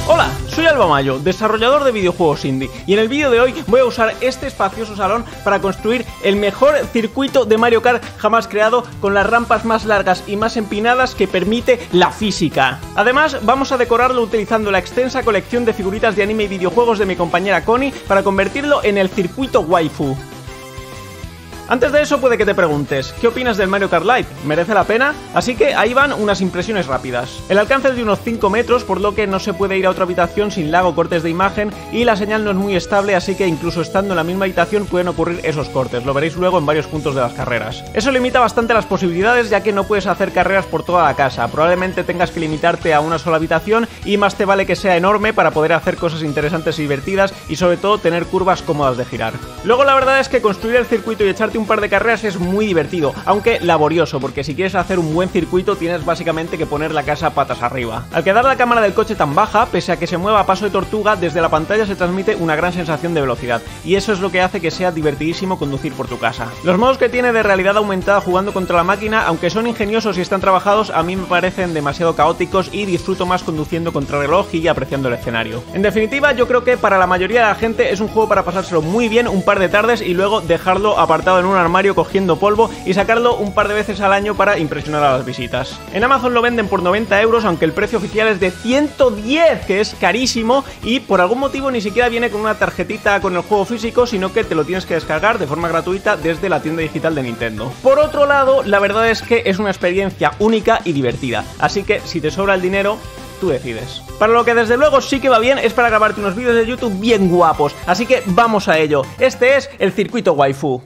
Hola, soy Alba Mayo, desarrollador de videojuegos indie, y en el vídeo de hoy voy a usar este espacioso salón para construir el mejor circuito de Mario Kart jamás creado, con las rampas más largas y más empinadas que permite la física. Además, vamos a decorarlo utilizando la extensa colección de figuritas de anime y videojuegos de mi compañera Connie para convertirlo en el circuito waifu. Antes de eso puede que te preguntes, ¿qué opinas del Mario Kart Live? ¿Merece la pena? Así que ahí van unas impresiones rápidas. El alcance es de unos 5 metros, por lo que no se puede ir a otra habitación sin lag o cortes de imagen, y la señal no es muy estable, así que incluso estando en la misma habitación pueden ocurrir esos cortes, lo veréis luego en varios puntos de las carreras. Eso limita bastante las posibilidades, ya que no puedes hacer carreras por toda la casa, probablemente tengas que limitarte a una sola habitación, y más te vale que sea enorme para poder hacer cosas interesantes y divertidas, y sobre todo tener curvas cómodas de girar. Luego la verdad es que construir el circuito y echarte un par de carreras es muy divertido, aunque laborioso, porque si quieres hacer un buen circuito tienes básicamente que poner la casa patas arriba. Al quedar la cámara del coche tan baja, pese a que se mueva a paso de tortuga, desde la pantalla se transmite una gran sensación de velocidad, y eso es lo que hace que sea divertidísimo conducir por tu casa. Los modos que tiene de realidad aumentada jugando contra la máquina, aunque son ingeniosos y están trabajados, a mí me parecen demasiado caóticos y disfruto más conduciendo contra reloj y apreciando el escenario. En definitiva, yo creo que para la mayoría de la gente es un juego para pasárselo muy bien un par de tardes y luego dejarlo apartado en un armario cogiendo polvo y sacarlo un par de veces al año para impresionar a las visitas. En Amazon lo venden por 90 euros, aunque el precio oficial es de 110, que es carísimo, y por algún motivo ni siquiera viene con una tarjetita con el juego físico, sino que te lo tienes que descargar de forma gratuita desde la tienda digital de Nintendo. Por otro lado, la verdad es que es una experiencia única y divertida, así que si te sobra el dinero, tú decides. Para lo que desde luego sí que va bien es para grabarte unos vídeos de YouTube bien guapos, así que vamos a ello. Este es el circuito waifu.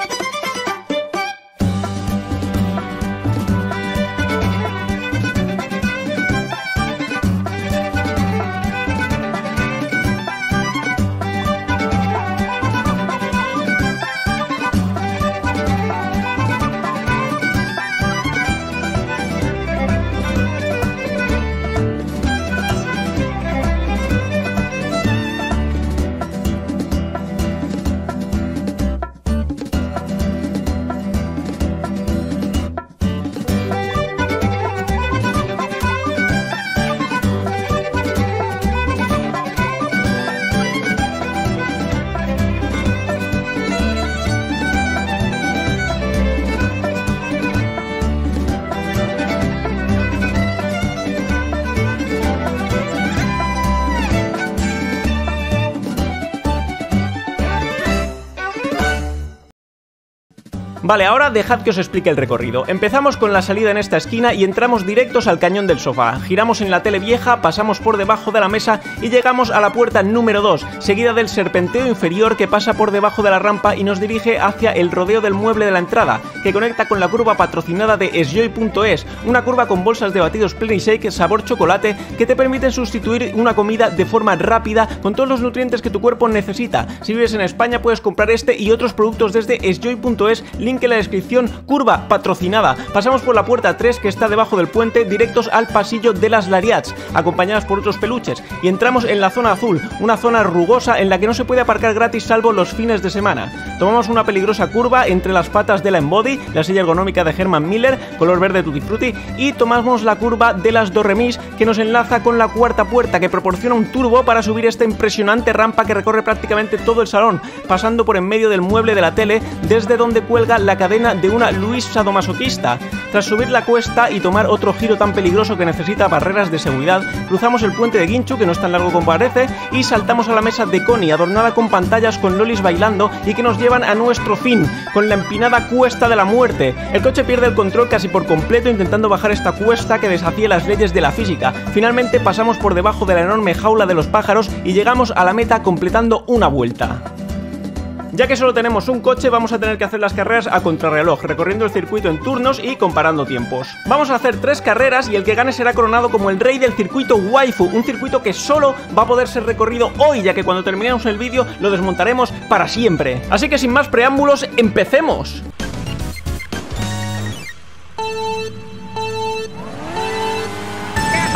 Vale, ahora dejad que os explique el recorrido. Empezamos con la salida en esta esquina y entramos directos al cañón del sofá. Giramos en la tele vieja, pasamos por debajo de la mesa y llegamos a la puerta número 2, seguida del serpenteo inferior que pasa por debajo de la rampa y nos dirige hacia el rodeo del mueble de la entrada, que conecta con la curva patrocinada de Sjoy.es, una curva con bolsas de batidos Plenishake sabor chocolate que te permiten sustituir una comida de forma rápida con todos los nutrientes que tu cuerpo necesita. Si vives en España puedes comprar este y otros productos desde Sjoy.es, link en la descripción, curva patrocinada. Pasamos por la puerta 3 que está debajo del puente, directos al pasillo de las Lariats, acompañadas por otros peluches, y entramos en la zona azul, una zona rugosa en la que no se puede aparcar gratis salvo los fines de semana. Tomamos una peligrosa curva entre las patas de la Embody, la silla ergonómica de Herman Miller, color verde tutti frutti, y tomamos la curva de las Dorremis que nos enlaza con la cuarta puerta, que proporciona un turbo para subir esta impresionante rampa que recorre prácticamente todo el salón, pasando por en medio del mueble de la tele, desde donde cuelga la cadena de una Luis sadomasoquista. Tras subir la cuesta y tomar otro giro tan peligroso que necesita barreras de seguridad, cruzamos el puente de Ginchu, que no es tan largo como parece, y saltamos a la mesa de Connie, adornada con pantallas con lolis bailando y que nos llevan a nuestro fin, con la empinada cuesta de la muerte. El coche pierde el control casi por completo intentando bajar esta cuesta que desafía las leyes de la física. Finalmente pasamos por debajo de la enorme jaula de los pájaros y llegamos a la meta completando una vuelta. Ya que solo tenemos un coche, vamos a tener que hacer las carreras a contrarreloj, recorriendo el circuito en turnos y comparando tiempos. Vamos a hacer 3 carreras y el que gane será coronado como el rey del circuito waifu, un circuito que solo va a poder ser recorrido hoy, ya que cuando terminemos el vídeo lo desmontaremos para siempre. Así que sin más preámbulos, ¡empecemos!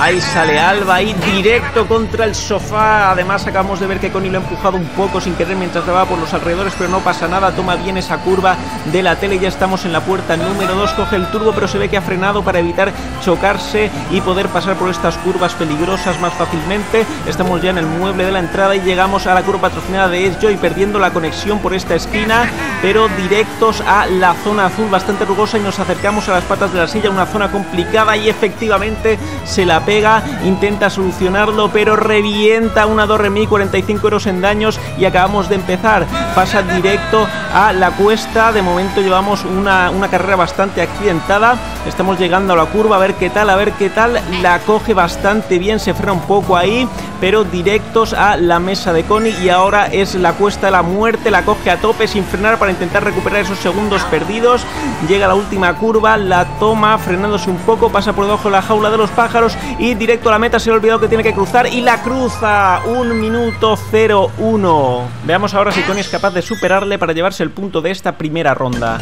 Ahí sale Alba, ahí directo contra el sofá. Además acabamos de ver que Connie lo ha empujado un poco sin querer mientras va por los alrededores, pero no pasa nada, toma bien esa curva de la tele. Ya estamos en la puerta número 2, coge el turbo, pero se ve que ha frenado para evitar chocarse y poder pasar por estas curvas peligrosas más fácilmente. Estamos ya en el mueble de la entrada y llegamos a la curva patrocinada de S-Joy, perdiendo la conexión por esta esquina, pero directos a la zona azul, bastante rugosa, y nos acercamos a las patas de la silla, una zona complicada, y efectivamente se la pega, intenta solucionarlo, pero revienta una Doremi, 45 euros en daños, y acabamos de empezar. Pasa directo a la cuesta. De momento llevamos una carrera bastante accidentada. Estamos llegando a la curva, a ver qué tal, la coge bastante bien, se frena un poco ahí, pero directos a la mesa de Connie, y ahora es la cuesta de la muerte, la coge a tope sin frenar para intentar recuperar esos segundos perdidos. Llega a la última curva, la toma frenándose un poco, pasa por debajo de la jaula de los pájaros y directo a la meta. Se le ha olvidado que tiene que cruzar y la cruza. 1 minuto 01. Veamos ahora si Connie es capaz de superarle para llevarse el punto de esta primera ronda.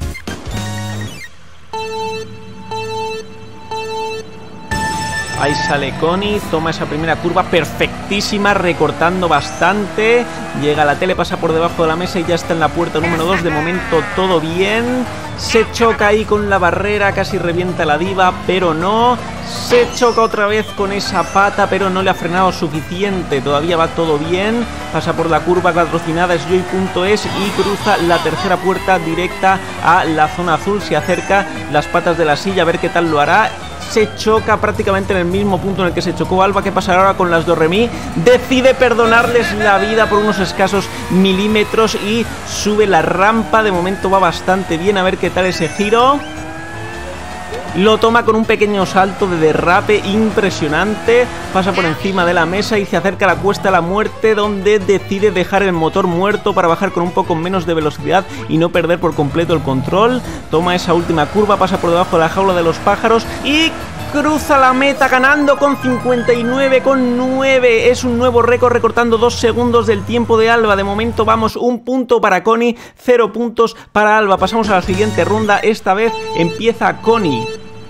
Ahí sale Connie, toma esa primera curva perfectísima, recortando bastante. Llega a la tele, pasa por debajo de la mesa y ya está en la puerta número 2. De momento todo bien. Se choca ahí con la barrera, casi revienta la diva, pero no. Se choca otra vez con esa pata, pero no le ha frenado suficiente. Todavía va todo bien. Pasa por la curva patrocinada S-Joy.es y cruza la tercera puerta directa a la zona azul. Se acerca las patas de la silla, a ver qué tal lo hará. Se choca prácticamente en el mismo punto en el que se chocó Alba. ¿Qué pasará ahora con las Doremi? Decide perdonarles la vida por unos escasos milímetros y sube la rampa. De momento va bastante bien, a ver qué tal ese giro. Lo toma con un pequeño salto de derrape impresionante. Pasa por encima de la mesa y se acerca a la cuesta de la muerte, donde decide dejar el motor muerto para bajar con un poco menos de velocidad y no perder por completo el control. Toma esa última curva, pasa por debajo de la jaula de los pájaros y cruza la meta ganando con 59,9. Es un nuevo récord, recortando 2 segundos del tiempo de Alba. De momento vamos 1 punto para Connie, 0 puntos para Alba. Pasamos a la siguiente ronda. Esta vez empieza Connie.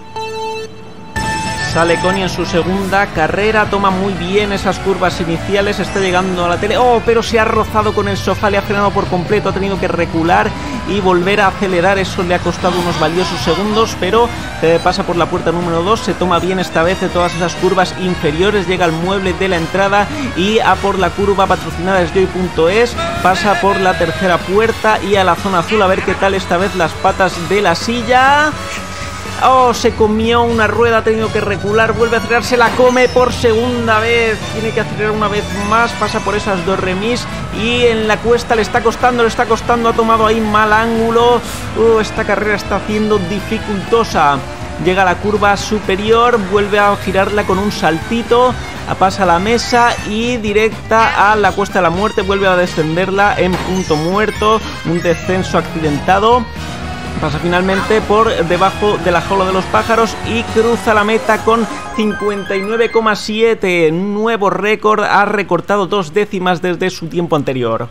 Sale Connie en su segunda carrera, toma muy bien esas curvas iniciales, está llegando a la tele. ¡Oh! Pero se ha rozado con el sofá, le ha frenado por completo, ha tenido que recular y volver a acelerar. Eso le ha costado unos valiosos segundos, pero pasa por la puerta número 2, se toma bien esta vez de todas esas curvas inferiores, llega al mueble de la entrada y a por la curva patrocinada S-Joy.es, pasa por la tercera puerta y a la zona azul, a ver qué tal esta vez las patas de la silla. Oh, se comió una rueda, ha tenido que recular, vuelve a acelerar, se la come por segunda vez, tiene que acelerar una vez más, pasa por esas dos remis y en la cuesta le está costando, ha tomado ahí mal ángulo. Esta carrera está haciendo dificultosa. Llega a la curva superior, vuelve a girarla con un saltito, pasa a la mesa y directa a la cuesta de la muerte, vuelve a descenderla en punto muerto, un descenso accidentado. Pasa finalmente por debajo de la jaula de los pájaros y cruza la meta con 59,7. Nuevo récord, ha recortado 2 décimas desde su tiempo anterior.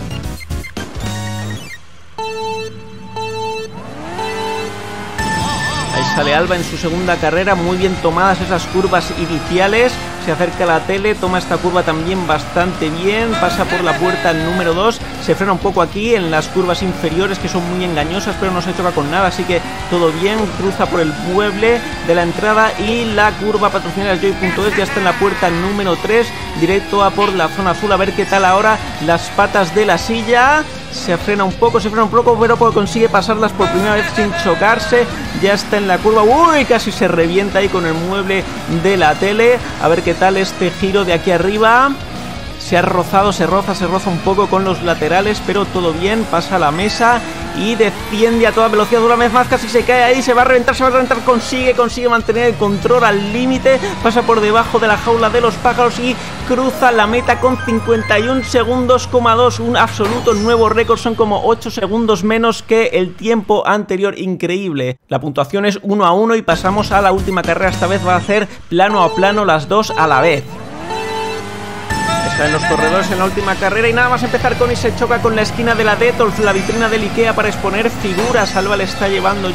Ahí sale Alba en su segunda carrera, muy bien tomadas esas curvas iniciales. Se acerca a la tele, toma esta curva también bastante bien, pasa por la puerta número 2, se frena un poco aquí en las curvas inferiores que son muy engañosas, pero no se choca con nada, así que todo bien. Cruza por el mueble de la entrada y la curva patrocinada S-Joy.es ya está en la puerta número 3, directo a por la zona azul, a ver qué tal ahora las patas de la silla. Se frena un poco, pero consigue pasarlas por primera vez sin chocarse. Ya está en la curva. ¡Uy! Casi se revienta ahí con el mueble de la tele. A ver qué tal este giro de aquí arriba. Se ha rozado, se roza un poco con los laterales, pero todo bien. Pasa a la mesa y desciende a toda velocidad una vez más, casi se cae ahí, se va a reventar, consigue mantener el control al límite, pasa por debajo de la jaula de los pájaros y cruza la meta con 51 segundos, un absoluto nuevo récord, son como 8 segundos menos que el tiempo anterior, increíble. La puntuación es 1-1 y pasamos a la última carrera, esta vez va a hacer plano a plano las dos a la vez. Está en los corredores en la última carrera y nada más empezar Connie se choca con la esquina de la Detolf, la vitrina del Ikea para exponer figuras. Alba le está llevando ya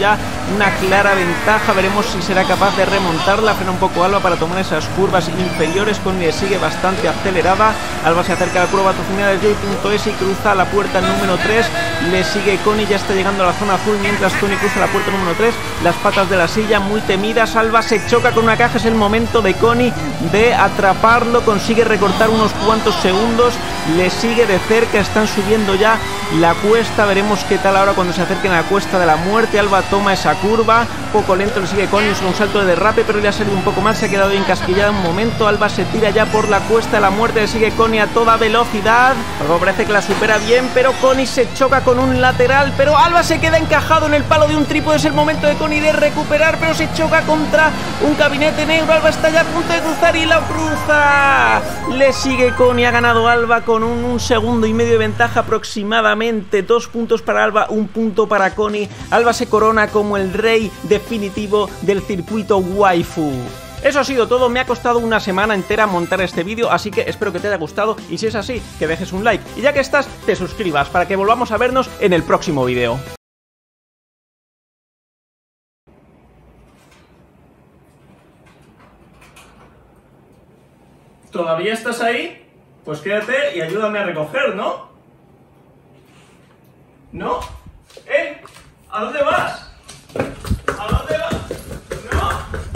una clara ventaja. Veremos si será capaz de remontarla. Frena un poco Alba para tomar esas curvas inferiores. Connie sigue bastante acelerada. Alba se acerca a la curva patrocinada de Joy.es y cruza la puerta número 3. Le sigue Connie, ya está llegando a la zona azul mientras Connie cruza la puerta número 3. Las patas de la silla muy temidas. Alba se choca con una caja. Es el momento de Connie de atraparlo. Consigue recortar unos cuantos segundos. Le sigue de cerca. Están subiendo ya la cuesta. Veremos qué tal ahora cuando se acerquen a la cuesta de la muerte. Alba toma esa curva. Poco lento le sigue Connie. Usa un salto de derrape, pero le ha salido un poco mal. Se ha quedado encasquillada un momento. Alba se tira ya por la cuesta de la muerte. Le sigue Connie a toda velocidad. Algo parece que la supera bien, pero Connie se choca con un lateral. Pero Alba se queda encajado en el palo de un trípode. Es el momento de Connie de recuperar, pero se choca contra un gabinete negro. Alba está ya a punto de cruzar y la cruza. Le sigue Connie. Ha ganado Alba con un segundo y medio de ventaja aproximadamente. 2 puntos para Alba, 1 punto para Connie. Alba se corona como el rey definitivo del circuito waifu. Eso ha sido todo, me ha costado una semana entera montar este vídeo, así que espero que te haya gustado y si es así, que dejes un like y ya que estás, te suscribas para que volvamos a vernos en el próximo vídeo. ¿Todavía estás ahí? Pues quédate y ayúdame a recoger, ¿no? ¿No? ¿A dónde vas?